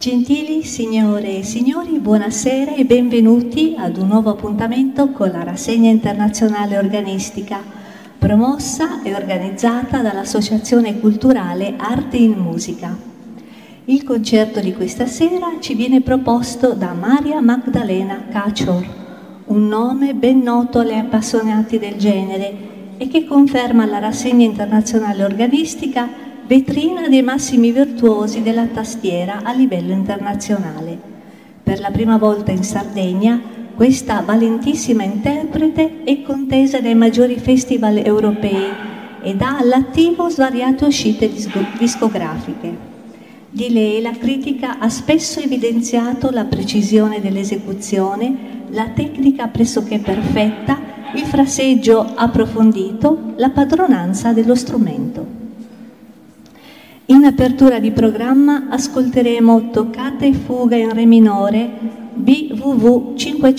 Gentili signore e signori, buonasera e benvenuti ad un nuovo appuntamento con la rassegna internazionale organistica, promossa e organizzata dall'Associazione Culturale Arte in Musica. Il concerto di questa sera ci viene proposto da Maria Magdalena Kachor, un nome ben noto agli appassionati del genere e che conferma la rassegna internazionale organistica vetrina dei massimi virtuosi della tastiera a livello internazionale. Per la prima volta in Sardegna, questa valentissima interprete è contesa dai maggiori festival europei ed ha all'attivo svariate uscite discografiche. Di lei la critica ha spesso evidenziato la precisione dell'esecuzione, la tecnica pressoché perfetta, il fraseggio approfondito, la padronanza dello strumento. In apertura di programma ascolteremo Toccata e fuga in re minore BWV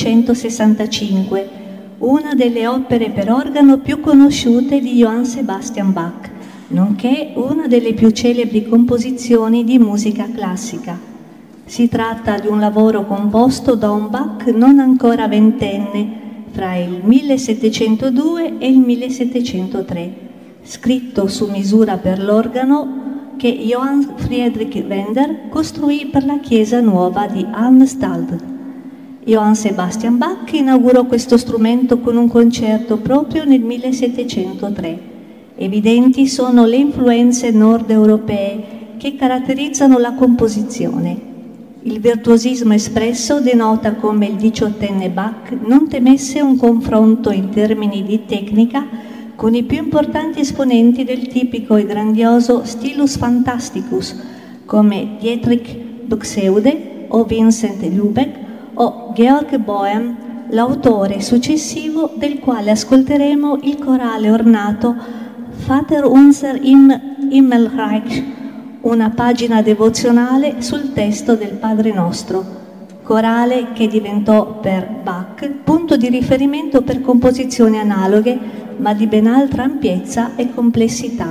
565, una delle opere per organo più conosciute di Johann Sebastian Bach, nonché una delle più celebri composizioni di musica classica. Si tratta di un lavoro composto da un Bach non ancora ventenne, fra il 1702 e il 1703, scritto su misura per l'organo che Johann Friedrich Wender costruì per la chiesa nuova di Arnstadt. Johann Sebastian Bach inaugurò questo strumento con un concerto proprio nel 1703. Evidenti sono le influenze nord-europee che caratterizzano la composizione. Il virtuosismo espresso denota come il diciottenne Bach non temesse un confronto in termini di tecnica con i più importanti esponenti del tipico e grandioso Stilus Fantasticus, come Dietrich Buxtehude o Vincent Lubeck o Georg Boehm, l'autore successivo del quale ascolteremo il corale ornato Vater unser im Himmelreich, una pagina devozionale sul testo del Padre Nostro, corale che diventò per Bach punto di riferimento per composizioni analoghe ma di ben altra ampiezza e complessità.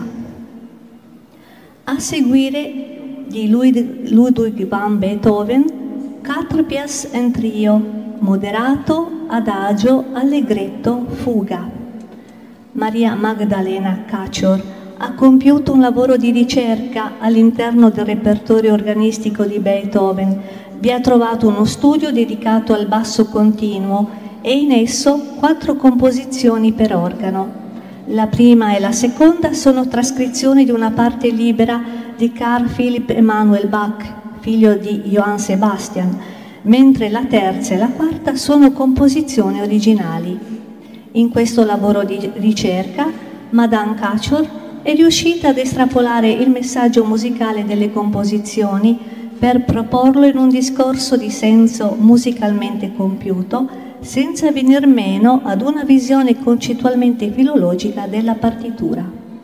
A seguire di Ludwig van Beethoven, Quatre pièces en trio, moderato, adagio, allegretto, fuga. Maria Magdalena Kachor ha compiuto un lavoro di ricerca all'interno del repertorio organistico di Beethoven. Vi ha trovato uno studio dedicato al basso continuo e in esso 4 composizioni per organo. La prima e la seconda sono trascrizioni di una parte libera di Carl Philipp Emanuel Bach, figlio di Johann Sebastian, mentre la terza e la quarta sono composizioni originali. In questo lavoro di ricerca, Madame Kachor è riuscita ad estrapolare il messaggio musicale delle composizioni per proporlo in un discorso di senso musicalmente compiuto, senza venir meno ad una visione concettualmente filologica della partitura.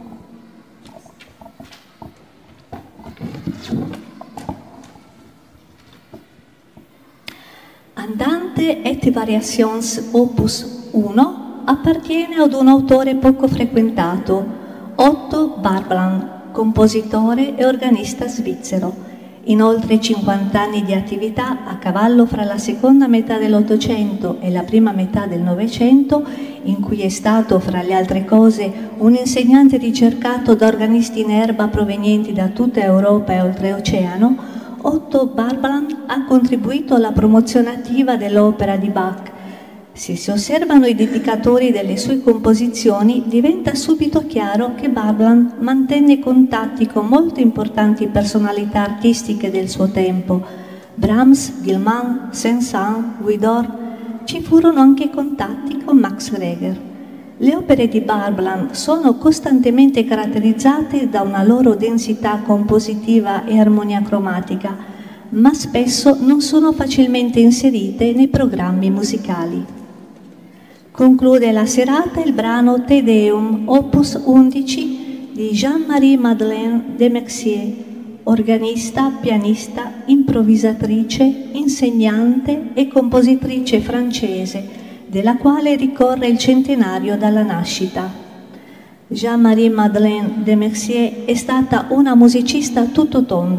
Andante et Variations Opus 1 appartiene ad un autore poco frequentato, Otto Barbland, compositore e organista svizzero. In oltre 50 anni di attività, a cavallo fra la seconda metà dell'Ottocento e la prima metà del Novecento, in cui è stato, fra le altre cose, un insegnante ricercato da organisti in erba provenienti da tutta Europa e oltreoceano, Otto Barbland ha contribuito alla promozione attiva dell'opera di Bach. Se si osservano i dedicatori delle sue composizioni, diventa subito chiaro che Barbland mantenne contatti con molte importanti personalità artistiche del suo tempo. Brahms, Gilman, Saint-Saëns, Widor. Ci furono anche contatti con Max Reger. Le opere di Barbland sono costantemente caratterizzate da una loro densità compositiva e armonia cromatica, ma spesso non sono facilmente inserite nei programmi musicali. Conclude la serata il brano Te Deum, opus 11 di Jean-Marie Madeleine de Mercier, organista, pianista, improvvisatrice, insegnante e compositrice francese, della quale ricorre il centenario dalla nascita. Jean-Marie Madeleine de Mercier è stata una musicista a tutto tondo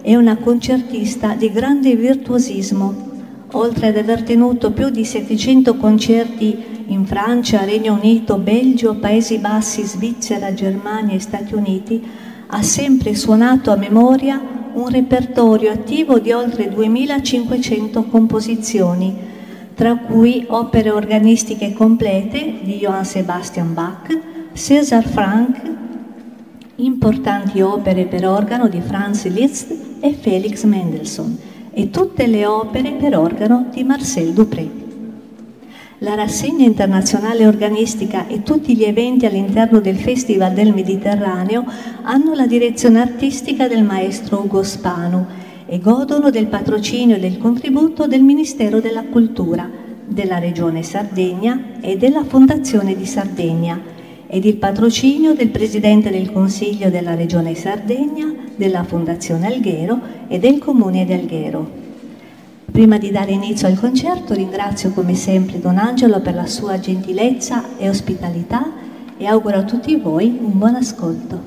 è una concertista di grande virtuosismo. Oltre ad aver tenuto più di 700 concerti in Francia, Regno Unito, Belgio, Paesi Bassi, Svizzera, Germania e Stati Uniti, ha sempre suonato a memoria un repertorio attivo di oltre 2500 composizioni, tra cui opere organistiche complete di Johann Sebastian Bach, César Franck, importanti opere per organo di Franz Liszt e Felix Mendelssohn e tutte le opere per organo di Marcel Dupré. La rassegna internazionale organistica e tutti gli eventi all'interno del Festival del Mediterraneo hanno la direzione artistica del maestro Ugo Spanu e godono del patrocinio e del contributo del Ministero della Cultura, della Regione Sardegna e della Fondazione di Sardegna ed il patrocinio del Presidente del Consiglio della Regione Sardegna, della Fondazione Alghero e del Comune di Alghero. Prima di dare inizio al concerto ringrazio come sempre Don Angelo per la sua gentilezza e ospitalità e auguro a tutti voi un buon ascolto.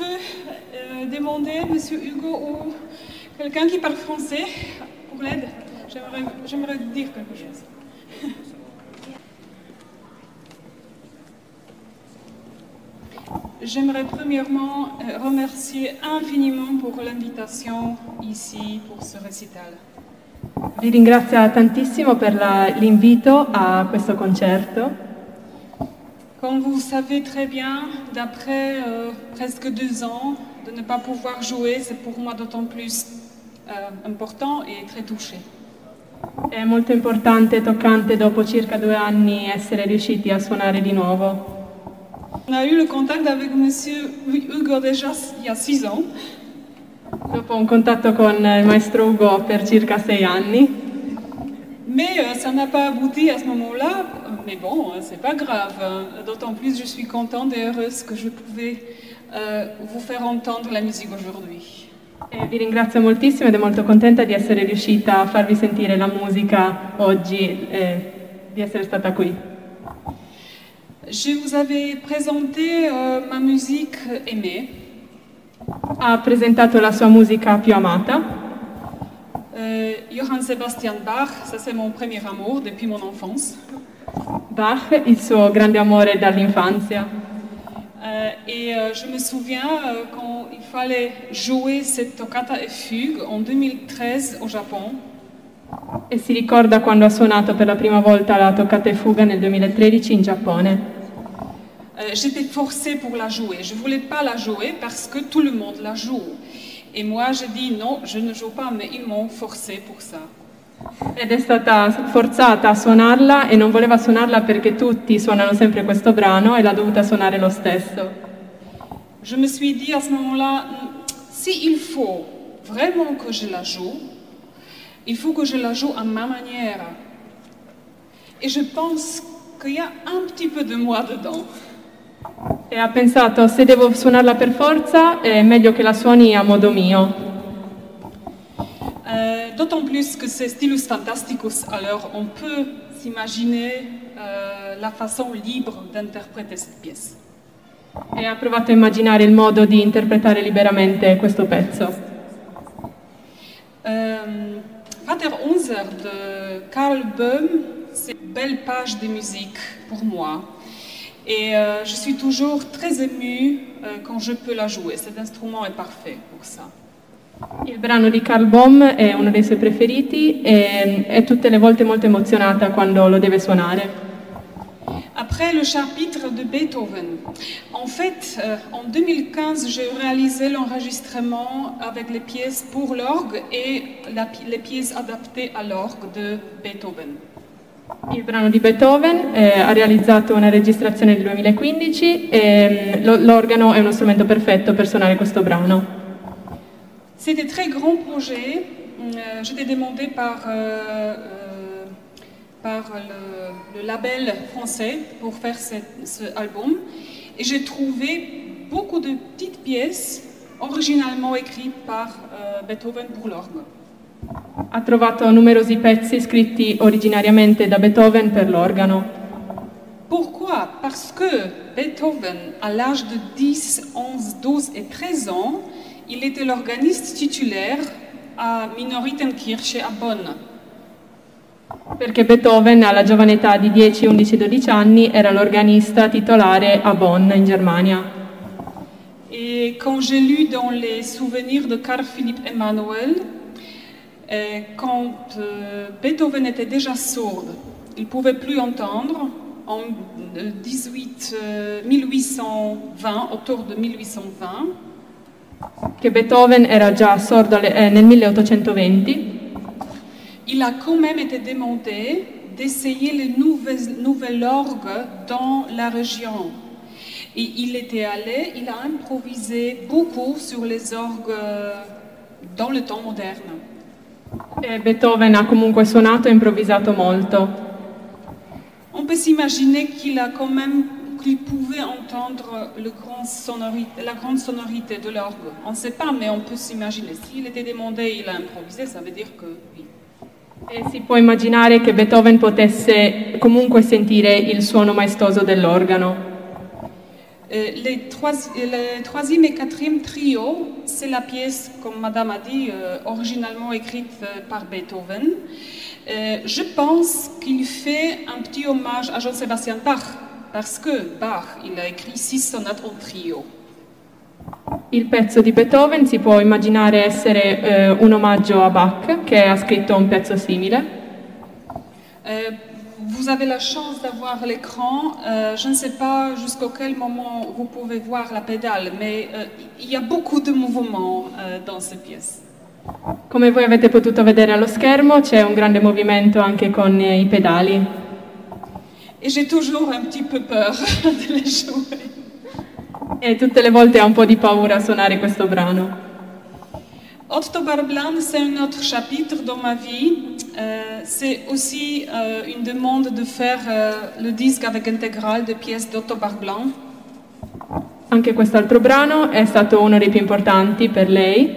peux demander, Monsieur Hugo, ou quelqu'un qui parle français, pour l'aide? J'aimerais dire quelque chose. J'aimerais premièrement remercier infiniment pour l'invitation ici pour ce récital. Vi ringrazio tantissimo per l'invito a questo concerto. Comme vous savez très bien, d'après presque 2 ans, de ne pas pouvoir jouer, c'est pour moi d'autant plus important et très touché. È molto importante e toccante dopo circa 2 anni essere riusciti a suonare di nuovo. On a eu le contact avec Monsieur Hugo déjà il y a 6 ans. Dopo un contatto con il maestro Ugo per circa 6 anni. Mais ça n'a pas abouti à ce moment-là, mais bon, c'est pas grave. D'autant plus je suis contente et heureuse que je pouvais vous faire entendre la musique aujourd'hui. Vi ringrazio moltissimo ed è molto contenta di essere riuscita a farvi sentire la musica oggi e di essere stata qui. Je vous avais présenté ma musique aimée. Ha presentato la sua musica più amata. Johann Sebastian Bach, ça c'est mon premier amour depuis mon enfance. Bach, il suo grande amore dall'infanzia. Et je me souviens quand il fallait jouer cette toccata et fugue en 2013 au Japon. E si ricorda quando ha suonato per la prima volta la toccata e fuga nel 2013 in Giappone. J'étais forcée pour la jouer. Je ne voulais pas la jouer parce que tout le monde la joue. Et moi, j'ai dit non, je ne joue pas, mais ils m'ont forcée pour ça. Ed è stata forzata a suonarla e non voleva suonarla perché tutti suonano sempre questo brano e l'ha dovuta suonare lo stesso. Je me suis dit à ce moment-là, si il faut vraiment que je la joue, il faut que je la joue à ma manière. Et je pense qu'il y a un petit peu de moi dedans. E ha pensato, se devo suonarla per forza, è meglio che la suoni a modo mio. D'autant plus que c'est Stilus Fantasticus, alors on peut s'imaginer la façon libre d'interpréter cette pièce. E ha provato a immaginare il modo di interpretare liberamente questo pezzo. Vater Unser de Karl Böhm, c'est une belle page de musique pour moi. Et je suis toujours très émue quand je peux la jouer. Cet instrument est parfait pour ça. Il brano di Karl Böhm è uno dei suoi preferiti e è tutte le volte molto emozionata quando lo deve suonare. Après le chapitre de Beethoven, en fait, en 2015, j'ai réalisé l'enregistrement avec les pièces pour l'orgue et les pièces adaptées à l'orgue de Beethoven. Il brano di Beethoven ha realizzato una registrazione nel 2015 e l'organo è uno strumento perfetto per suonare questo brano. C'était un très grand projet. J'étais demandée par le label français pour faire ce album et j'ai trouvé beaucoup de petites pièces originalement écrites par Beethoven pour l'orgue. Ha trovato numerosi pezzi scritti originariamente da Beethoven per l'organo. Pourquoi? Parce que Beethoven, à l'âge de 10, 11, 12 et 13 ans, il était l'organiste titulaire à Minoritenkirche à Bonn. Perché Beethoven, alla giovane età di 10, 11, 12 anni, era l'organista titolare a Bonn, in Germania. Et quand j'ai lu dans les souvenirs de Carl Philipp Emanuel, quand Beethoven était déjà sourd, il ne pouvait plus entendre, en 1820, autour de 1820, che Beethoven era già sordo nel 1820, il a quand même été demandé d'essayer les nouvelles orgues dans la région. Et il était allé, il a improvisé beaucoup sur les orgues dans le temps moderne. E Beethoven ha comunque suonato e improvvisato molto. On peut s'imaginer qu'il pouvait entendre la grande sonorité de l'orgue. On ne sait pas, mais on peut s'imaginer. S'il était demandé, il a improvisé, ça veut dire que oui. E si può immaginare che Beethoven potesse comunque sentire il suono maestoso dell'organo. Le troisième et quatrième trio, c'est la pièce, comme Madame a dit, originalement écrite par Beethoven. Je pense qu'il fait un petit hommage à Jean-Sébastien Bach, parce que Bach, il a écrit 6 sonates en trio. Il pezzo di Beethoven si può immaginare essere un omaggio a Bach, che ha scritto un pezzo simile. Vous avez la chance d'avoir l'écran. Je ne sais pas jusqu'à quel moment vous pouvez voir la pédale, mais il y a beaucoup de mouvements dans cette pièce. Come voi avete potuto vedere allo schermo, c'è un grande movimento anche con i pedali. Et j'ai toujours un petit peu peur de les jouer. E tutte le volte ho un po' di paura a suonare questo brano. Otto Barblan, c'est un autre chapitre dans ma vie. C'est aussi une demande de faire le disque avec intégrale de pièces d'Otto Barblan. Anche quest'altro brano è stato uno dei più importanti per lei.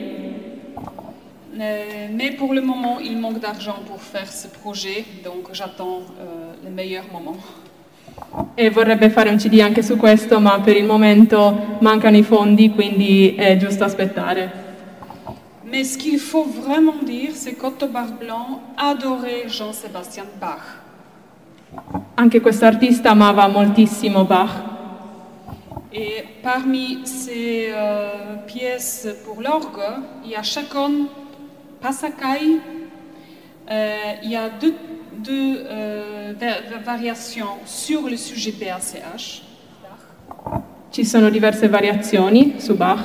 Mais pour le moment, il manque d'argent pour faire ce projet, donc j'attends le meilleur moment. E vorrebbe fare un CD anche su questo, ma per il momento mancano i fondi, quindi è giusto aspettare. Mais ce qu'il faut vraiment dire, c'est qu'Otto Barblan adorait Jean-Sébastien Bach. Anche questo artista amava moltissimo Bach. Et parmi ces pièces pour l'orgue, il y a chacun Passacaille. Il y a deux variations sur le sujet BACH. Ci sono diverse variazioni su Bach.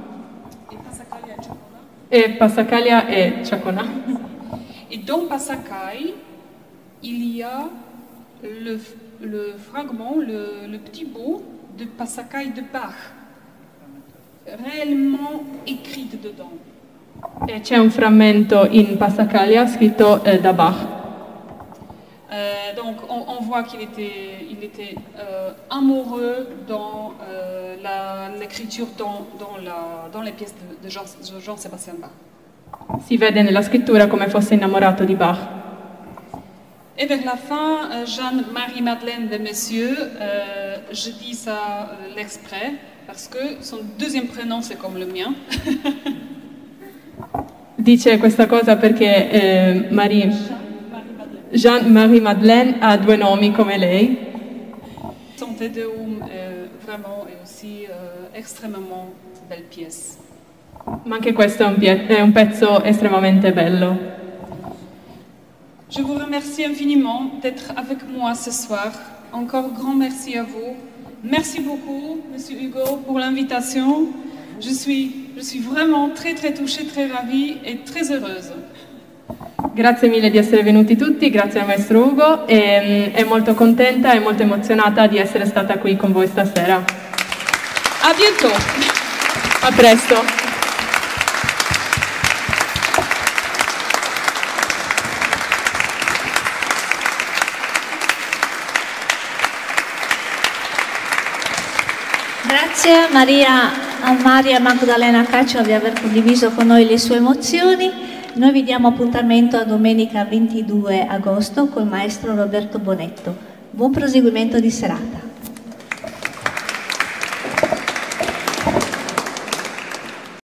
Et Passacaglia et Chacona. Et dans Passacaille, il y a le fragment, le petit bout de Passacaille de Bach, réellement écrit dedans. E c'è un frammento in Passacaglia scritto da Bach. Donc on voit qu'il était amoureux dans l'écriture dans les pièces de Jean-Sébastien Bach. Si vede nella scrittura come fosse innamorato di Bach. Et vers la fin, Jeanne-Marie-Madeleine de Messieurs, je dis ça l'exprès, parce que son deuxième prénom c'est comme le mien. Dice questa cosa perché Jeanne-Marie-Madeleine ha 2 nomi come lei. Son Te Deum vraiment est aussi extrêmement belle pièce. Ma anche questo è un pezzo estremamente bello. Je vous remercie infiniment d'être avec moi ce soir. Encore grand merci à vous. Merci beaucoup, Monsieur Hugo, pour l'invitation. Je suis vraiment très touchée, très ravie et très heureuse. Grazie mille di essere venuti tutti, grazie al maestro Ugo e è molto contenta e molto emozionata di essere stata qui con voi stasera. A bientôt! A presto! Grazie a Maria Magdalena Caccio di aver condiviso con noi le sue emozioni. Noi vi diamo appuntamento a domenica 22 agosto col maestro Roberto Bonetto. Buon proseguimento di serata.